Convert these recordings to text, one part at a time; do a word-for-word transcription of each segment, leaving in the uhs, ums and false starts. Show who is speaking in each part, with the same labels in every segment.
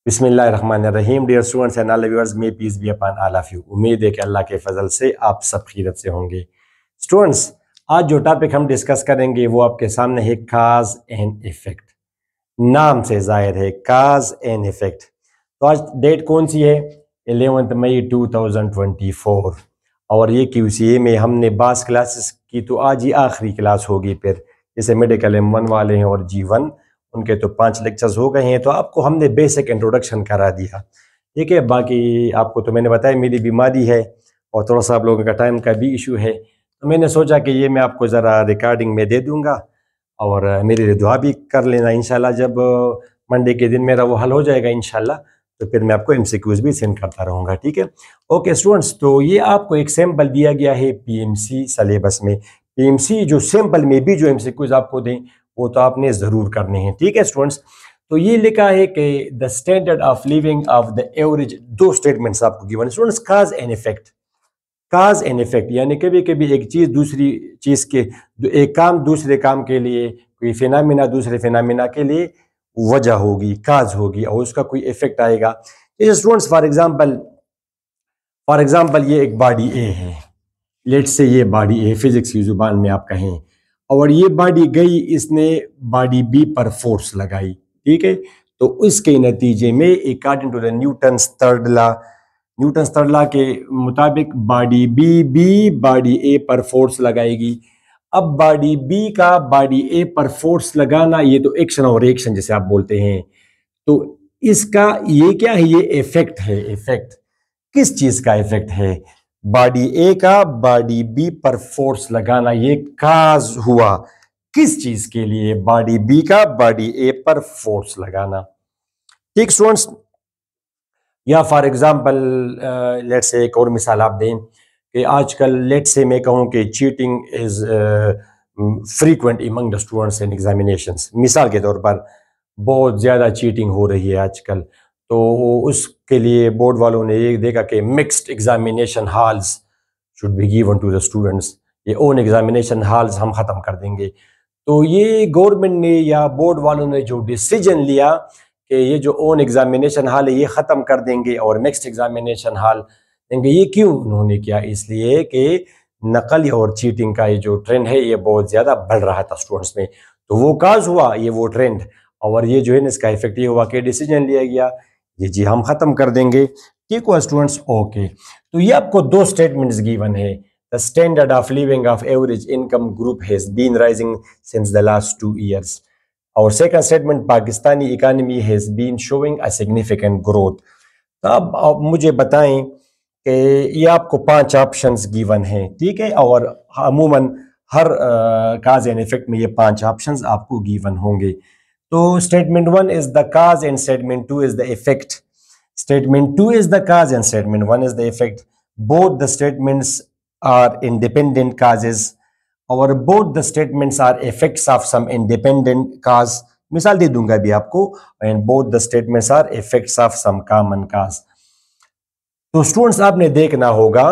Speaker 1: بسم اللہ الرحمن الرحیم. Dear students and all viewers, may peace be upon all of you. امید ہے کہ اللہ کے فضل سے آپ سب خیریت سے ہوں گے. اسٹوڈنٹس، آج جو ٹاپک ہم ڈسکس کریں گے وہ آپ کے سامنے ہے کاز اینڈ ایفیکٹ. نام سے ظاہر ہے کاز اینڈ ایفیکٹ. تو آج ڈیٹ کون سی ہے؟ Eleventh May two thousand twenty four. اور یہ کیو سی اے میں ہم نے بعض کلاسز کی تو آج ہی آخری کلاس ہوگی. پھر جیسے میڈیکل ایم ون والے ہیں اور جی ون، ان کے تو پانچ لیکچرز ہو گئے ہیں. تو آپ کو ہم نے بیسک انٹروڈکشن کرا دیا. ٹھیک ہے، باقی آپ کو تو میں نے بتایا میری بیماری ہے اور تھوڑا سا آپ لوگوں کا ٹائم کا بھی ایشو ہے، تو میں نے سوچا کہ یہ میں آپ کو ذرا ریکارڈنگ میں دے دوں گا اور میرے لیے دعا بھی کر لینا. انشاءاللہ جب منڈے کے دن میرا وہ حل ہو جائے گا انشاءاللہ، تو پھر میں آپ کو ایم سی کیوز بھی سینڈ کرتا رہوں گا. ٹھیک ہے، اوکے اسٹوڈنٹس. تو یہ آپ کو ایک سیمپل دیا گیا ہے پی ایم سی سلیبس میں. پی ایم سی جو سیمپل میں بھی جو ایم سی کیوز آپ کو دیں وہ تو آپ نے ضرور کرنے ہیں. ٹھیک ہے اسٹوڈنٹس. تو یہ لکھا ہے کہ the standard of living of the average. دو اسٹیٹمنٹس آپ کو given students, cause and effect. Cause and effect یعنی کبھی کبھی ایک چیز دوسری چیز کے، ایک کام دوسرے کام کے لیے، کوئی فینامینا دوسرے فینامینا کے لیے وجہ ہوگی، کاز ہوگی، اور اس کا کوئی افیکٹ آئے گا. Students for example for example یہ ایک باڈی اے ہے. لیٹ سے یہ باڈی اے فزکس کی زبان میں آپ کہیں، اور یہ باڈی گئی، اس نے باڈی بی پر فورس لگائی. ٹھیک ہے، تو اس کے نتیجے میں according to the Newton's third law Newton's third law کے مطابق باڈی بی بھی باڈی اے پر فورس لگائے گی. اب باڈی بی کا باڈی اے پر فورس لگانا، یہ تو ایکشن اور ریئیکشن جیسے آپ بولتے ہیں. تو اس کا یہ کیا ہے؟ یہ ایفیکٹ ہے. ایفیکٹ کس چیز کا ایفیکٹ ہے؟ باڈی اے کا باڈی بی پر فورس لگانا، یہ کاز ہوا. کس چیز کے لیے؟ باڈی بی کا باڈی اے پر فورس لگانا. ٹھیک اسٹوڈنٹس، یا فار ایگزامپل لیٹ سے ایک اور مثال آپ دیں کہ آج کل لیٹ سے میں کہوں کہ cheating is frequent among the students in examinations. مثال کے طور پر بہت زیادہ چیٹنگ ہو رہی ہے آج کل. تو اس کے لیے بورڈ والوں نے یہ دیکھا کہ mixed examination halls should be given to the students. یہ اون ایگزامینیشن ہالز ہم ختم کر دیں گے. تو یہ گورنمنٹ نے یا بورڈ والوں نے جو ڈیسیجن لیا کہ یہ جو اون ایگزامینیشن ہال ہے یہ ختم کر دیں گے اور مکسڈ ایگزامینیشن ہال دیں گے. یہ کیوں انہوں نے کیا؟ اس لیے کہ نقل اور چیٹنگ کا یہ جو ٹرینڈ ہے یہ بہت زیادہ بڑھ رہا تھا اسٹوڈنٹس میں. تو وہ کاز ہوا یہ وہ ٹرینڈ، اور یہ جو ہے اس کا ایفیکٹ یہ ہوا کہ ڈیسیجن لیا گیا یہ جی ہم ختم کر دیں گے. ٹھیک ہوا اسٹوڈنٹس؟ اوکے. تو یہ آپ کو دو اسٹیٹمنٹس گیون ہے. The standard of living of average income group has been rising since the last two years. Our second statement, Pakistani economy has been showing a significant growth. اب آپ مجھے بتائیں کہ یہ آپ کو پانچ آپشنز گیون ہیں. ٹھیک ہے، اور عموماً ہر کاز اینڈ افیکٹ میں یہ پانچ آپشنز آپ کو گیون ہوں گے. تو statement one is the cause and statement two is the effect. Statement two is the cause and statement one is the effect. Both the statements are independent causes, or both the statements are effects of some independent cause. مثال دے دوں گا بھی آپ کو. and both the statements are effects of some common cause. تو students آپ نے دیکھنا ہوگا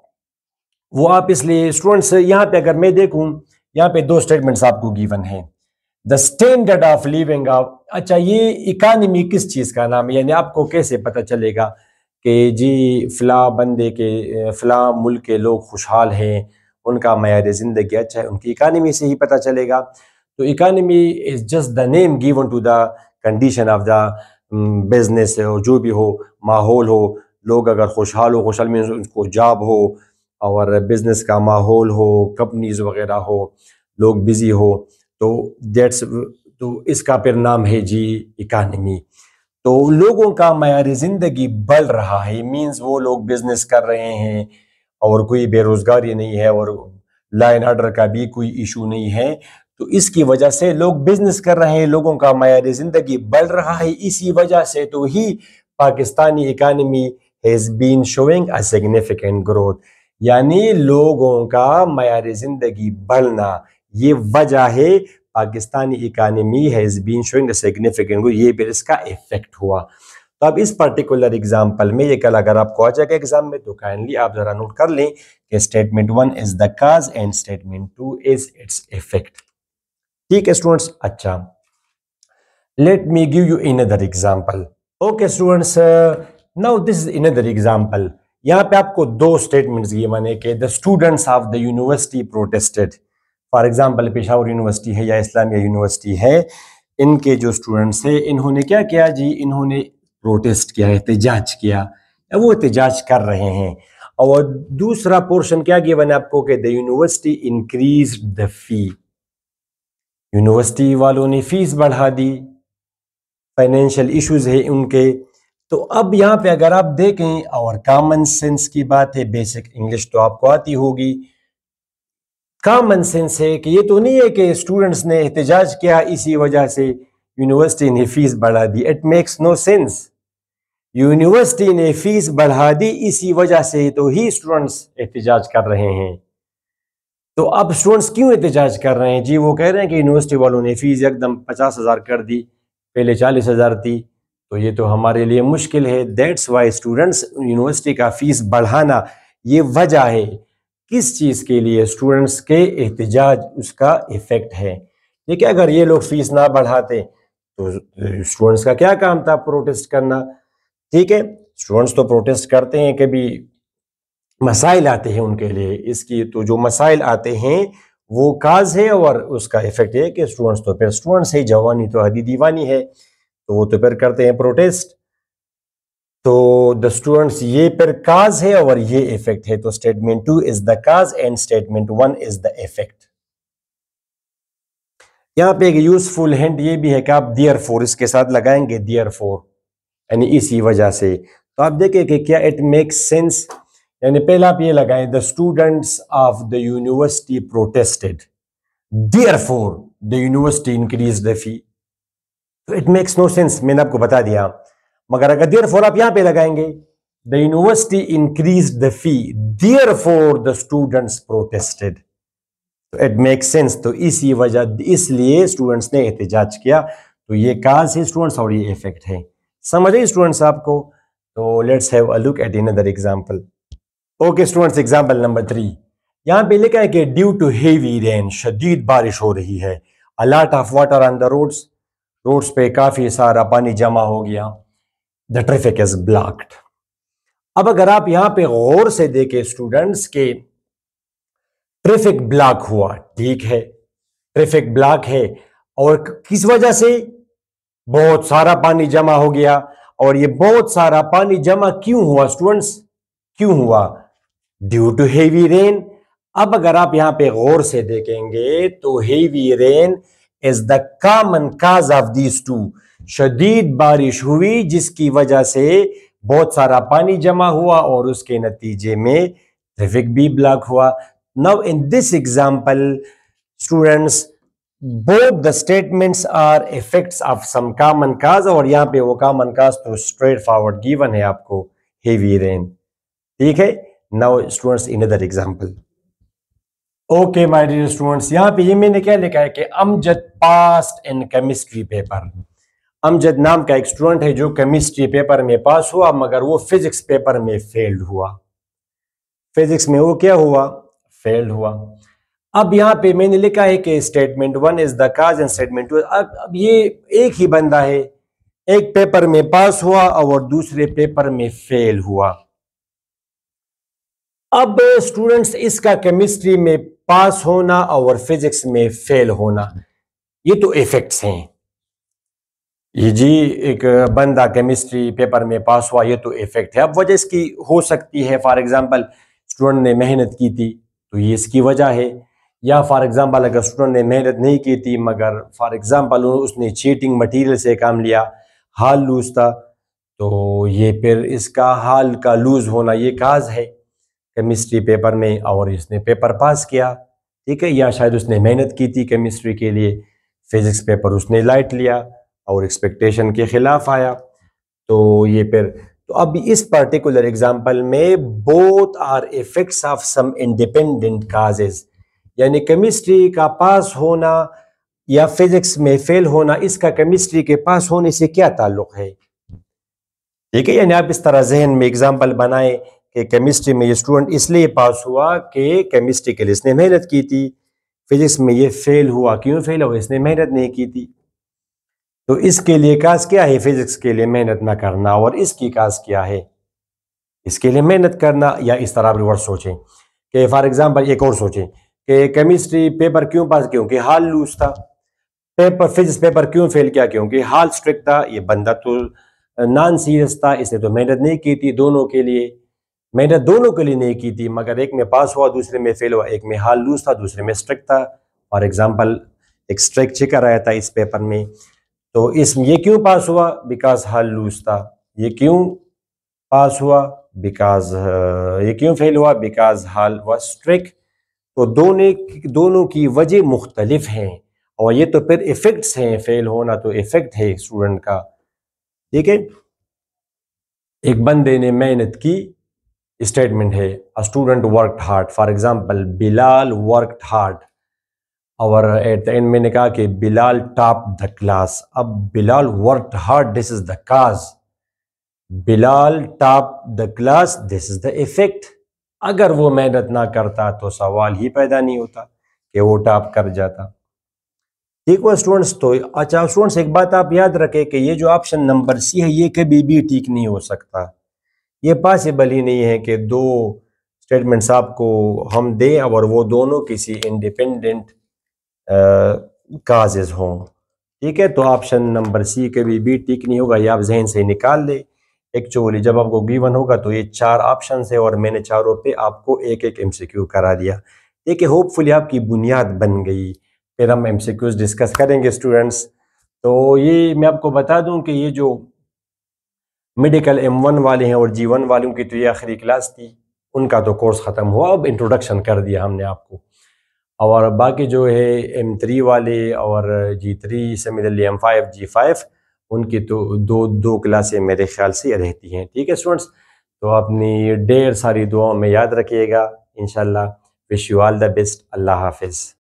Speaker 1: وہ آپ اس لیے اسٹوڈنٹس یہاں پہ اگر میں دیکھوں یہاں پہ دو اسٹیٹمنٹس آپ کو گیون ہیں. دا اسٹینڈرڈ آف لیونگ آف، اچھا یہ اکانومی کس چیز کا نام ہے؟ یعنی آپ کو کیسے پتہ چلے گا کہ جی فلاں بندے کے فلاں ملک کے لوگ خوشحال ہیں، ان کا معیار زندگی اچھا ہے؟ ان کی اکانومی سے ہی پتہ چلے گا. تو economy is just the name given to the condition of the business, اور جو بھی ہو ماحول ہو، لوگ اگر خوشحال ہو، خوشحال میں ان کو جاب ہو اور بزنس کا ماحول ہو، کمپنیز وغیرہ ہو، لوگ بزی ہو، تو دیٹس تو اس کا پھر نام ہے جی اکانومی. تو لوگوں کا معیار زندگی بڑھ رہا ہے، مینز وہ لوگ بزنس کر رہے ہیں اور کوئی بے روزگاری نہیں ہے اور لا اینڈ آرڈر کا بھی کوئی ایشو نہیں ہے. تو اس کی وجہ سے لوگ بزنس کر رہے ہیں، لوگوں کا معیار زندگی بڑھ رہا ہے. اسی وجہ سے تو ہی Pakistani economy has been showing a significant growth. یعنی لوگوں کا معیار زندگی بڑھنا یہ وجہ ہے Pakistani economy has been showing a significant growth. یہ پھر اس کا ایفیکٹ ہوا. تو اب اس پرٹیکولر ایگزامپل میں یہ کل اگر آپ کو آ جائے گا ایگزام میں تو کائنڈلی آپ ذرا نوٹ کر لیں کہ statement one is the cause and statement two is its effect. ٹھیک ہے اسٹوڈنٹس؟ اچھا، let me give you another example. Okay students, now this is another example. یہاں پہ آپ کو دو اسٹیٹمنٹس گیون ہے کہ the students of the university protested. For example Peshawar university ہے یا اسلامیہ یونیورسٹی ہے، ان کے جو اسٹوڈنٹس ہیں انہوں نے کیا کیا جی، انہوں نے پروٹیسٹ کیا، احتجاج کیا، وہ احتجاج کر رہے ہیں. اور دوسرا پورشن کیا گیون ہے آپ کو کہ دا یونیورسٹی انکریزڈ دا فی، یونیورسٹی والوں نے فیس بڑھا دی، فائنینشیل ایشوز ہے ان کے. تو اب یہاں پہ اگر آپ دیکھیں اور کامن سینس کی بات ہے، بیسک انگلش تو آپ کو آتی ہوگی، کامن سینس ہے کہ یہ تو نہیں ہے کہ اسٹوڈنٹس نے احتجاج کیا اسی وجہ سے یونیورسٹی نے فیس بڑھا دی. It makes no sense. University نے فیس بڑھا دی اسی وجہ سے تو ہی اسٹوڈنٹس احتجاج کر رہے ہیں. تو اب اسٹوڈنٹس کیوں احتجاج کر رہے ہیں جی؟ وہ کہہ رہے ہیں کہ یونیورسٹی والوں نے فیس ایک دم پچاس ہزار کر دی، پہلے چالیس ہزار تھی، تو یہ تو ہمارے لیے مشکل ہے. دیٹس وائی اسٹوڈنٹس یونیورسٹی کا فیس بڑھانا یہ وجہ ہے. کس چیز کے لیے؟ اسٹوڈنٹس کے احتجاج اس کا ایفیکٹ ہے. دیکھیں اگر یہ لوگ فیس نہ بڑھاتے تو اسٹوڈنٹس کا کیا کام تھا؟ پروٹیسٹ کرنا. ٹھیک ہے، اسٹوڈنٹس تو پروٹیسٹ کرتے ہیں، کبھی مسائل آتے ہیں ان کے لیے، اس کی تو جو مسائل آتے ہیں وہ کاز ہے، اور اس کا ایفیکٹ ہے کہ اسٹوڈنٹس تو پھر اسٹوڈنٹس ہے، جوانی تو حدی دیوانی ہے، تو وہ تو پھر کرتے ہیں پروٹیسٹ. تو دا اسٹوڈنٹس یہ پھر کاز ہے اور یہ ایفیکٹ ہے. تو statement two is the cause and statement one is the effect. یہاں پہ ایک یوزفل ہنٹ یہ بھی ہے کہ آپ دیئر فور اس کے ساتھ لگائیں گے، دیئر فور یعنی اسی وجہ سے. تو آپ دیکھیں کہ کیا اٹ میکس سینس، یعنی پہلا آپ یہ لگائیں the students of the university protested there for the university increase the fee. تو اٹ میکس نو سینس، میں نے آپ کو بتا دیا. مگر اگر دیئر فور آپ یہاں پہ لگائیں گے دا university increase the fee there for the students protested, تو اٹ میکس سینس. تو اسی وجہ اس لیے اسٹوڈنٹس نے احتجاج کیا. تو یہ کاز ہے اسٹوڈنٹس اور یہ ایفیکٹ ہے. سمجھ رہے اسٹوڈنٹس آپ کو؟ تو let's have a look at another example. Okay students, example number three. یہاں پہ لکھا ہے کہ ڈیو ٹو ہیوی رین، شدید بارش ہو رہی ہے. a lot of water on the roads، roads پہ کافی سارا پانی جمع ہو گیا. the traffic is blocked. اب اگر آپ یہاں پہ غور سے دیکھیں اسٹوڈنٹس کے ٹریفک بلاک ہوا، ٹھیک ہے، ٹریفک بلاک ہے، اور کس وجہ سے؟ بہت سارا پانی جمع ہو گیا. اور یہ بہت سارا پانی جمع کیوں ہوا اسٹوڈنٹس؟ کیوں ہوا؟ Due to heavy rain. اب اگر آپ یہاں پہ غور سے دیکھیں گے تو heavy rain is the common cause of these two. شدید بارش ہوئی جس کی وجہ سے بہت سارا پانی جمع ہوا اور اس کے نتیجے میں ٹریفک بھی بلاک ہوا. Now in this example, students, both the statements are effects of some common cause، اور یہاں پہ وہ common cause تو straight forward given ہے آپ کو، heavy rain. ٹھیک ہے. Now students, another example. Okay my dear students، یہاں پہ یہ میں نے کیا لکھا ہے کہ امجد passed in chemistry paper. امجد نام کا ایک اسٹوڈنٹ ہے جو کیمسٹری پیپر میں پاس ہوا، مگر وہ فزکس پیپر میں فیلڈ ہوا. فزکس میں وہ کیا ہوا؟ فیلڈ ہوا. اب یہاں پہ میں نے لکھا ہے کہ statement one is the cause and statement two. اب یہ ایک ہی بندہ ہے، ایک پیپر میں پاس ہوا اور دوسرے پیپر میں فیل ہوا. اب اسٹوڈنٹس اس کا کیمسٹری میں پاس ہونا اور فزکس میں فیل ہونا، یہ تو ایفیکٹس ہیں. یہ جی ایک بندہ کیمسٹری پیپر میں پاس ہوا، یہ تو ایفیکٹ ہے. اب وجہ اس کی ہو سکتی ہے، فار ایگزامپل اسٹوڈنٹ نے محنت کی تھی تو یہ اس کی وجہ ہے، یا فار ایگزامپل اگر اسٹوڈنٹ نے محنت نہیں کی تھی مگر فار ایگزامپل اس نے چیٹنگ مٹیریل سے کام لیا، ہال لوز تھا، تو یہ پھر اس کا ہال کا لوز ہونا یہ کاز ہے کیمسٹری پیپر میں، اور اس نے پیپر پاس کیا. ٹھیک ہے. یا شاید اس نے محنت کی تھی کیمسٹری کے لیے، فزکس پیپر اس نے لائٹ لیا اور ایکسپیکٹیشن کے خلاف آیا، تو یہ پھر. تو اب اس پرٹیکولر ایگزامپل میں both are effects of some independent causes, یعنی کیمسٹری کا پاس ہونا یا فزکس میں فیل ہونا، اس کا کیمسٹری کے پاس ہونے سے کیا تعلق ہے. ٹھیک ہے. یعنی آپ اس طرح ذہن میں ایگزامپل بنائیں کہ کیمسٹری میں یہ اسٹوڈنٹ اس لیے پاس ہوا کہ کیمسٹری کے لیے اس نے محنت کی تھی، فزکس میں یہ فیل ہوا، کیوں فیل ہوا؟ اس نے محنت نہیں کی تھی. تو اس کے لیے کاز کیا ہے؟ فزکس کے لیے محنت نہ کرنا. اور اس کی کاز کیا ہے؟ اس کے لیے محنت کرنا. یا اس طرح آپ ریورس سوچیں کہ فار ایگزامپل ایک اور سوچیں کہ کیمسٹری پیپر کیوں پاس؟ کیونکہ ہال لوز تھا. پیپر فزکس پیپر کیوں فیل کیا؟ کیونکہ ہال اسٹرکٹ تھا. یہ بندہ تو نان سیریس تھا, اس نے تو محنت نہیں کی تھی. دونوں کے لیے محنت دونوں کے لیے نہیں کی تھی, مگر ایک میں پاس ہوا دوسرے میں فیل ہوا. ایک میں ہال لوز تھا دوسرے میں اسٹرکٹ تھا. فار ایگزامپل ایک اسٹرکٹ چکر آیا تھا اس پیپر میں, تو اس یہ کیوں پاس ہوا؟ بیکاز ہال لوز تھا. یہ کیوں پاس ہوا؟ بیکاز یہ کیوں فیل ہوا؟ Because hall was strict. تو دونوں دونوں کی وجہ مختلف ہیں, اور یہ تو پھر ایفیکٹس ہیں. فیل ہونا تو ایفیکٹ ہے اسٹوڈنٹ کا. ٹھیک ہے, ایک بندے نے محنت کی, اسٹیٹمنٹ ہے a student worked hard. For example Bilal worked hard, اور ایٹ دا اینڈ میں نے کہا کہ بلال ٹاپ دا کلاس. اب Bilal worked hard, this is the cause. Bilal top the class, this is the effect. اگر وہ محنت نہ کرتا تو سوال ہی پیدا نہیں ہوتا کہ وہ ٹاپ کر جاتا. ٹھیک ہوا اسٹوڈنٹس؟ تو اچھا اسٹوڈنٹس ایک بات آپ یاد رکھیں کہ یہ جو آپشن نمبر سی ہے یہ کبھی بھی ٹھیک نہیں ہو سکتا. یہ پاسبل ہی نہیں ہے کہ دو اسٹیٹمنٹس آپ کو ہم دیں اور وہ دونوں کسی انڈیپینڈنٹ کازز ہوں. ٹھیک ہے, تو آپشن نمبر سی کبھی بھی ٹھیک نہیں ہوگا. یہ آپ ذہن سے نکال لیں. ایکچولی جب آپ کو گیون ہوگا تو یہ چار آپشنس ہیں, اور میں نے چاروں پہ آپ کو ایک ایک ایم سی کیو کرا دیا. ٹھیک ہے, ہوپ فلی آپ کی بنیاد بن گئی. پھر ہم ایم سی کیوز ڈسکس کریں گے اسٹوڈنٹس. تو یہ میں آپ کو بتا دوں کہ یہ جو میڈیکل ایم ون والے ہیں اور جی ون والوں کی تو یہ آخری کلاس تھی, ان کا تو کورس ختم ہوا. اب انٹروڈکشن کر دیا ہم نے آپ کو, اور باقی جو ہے ایم تھری والے اور G three similarly M five G five, ان کی تو دو دو کلاسیں میرے خیال سے رہتی ہیں. ٹھیک ہے اسٹوڈنٹس, تو اپنی ڈھیر ساری دعاؤں میں یاد رکھیے گا انشاءاللہ. Wish you all the best. اللہ حافظ.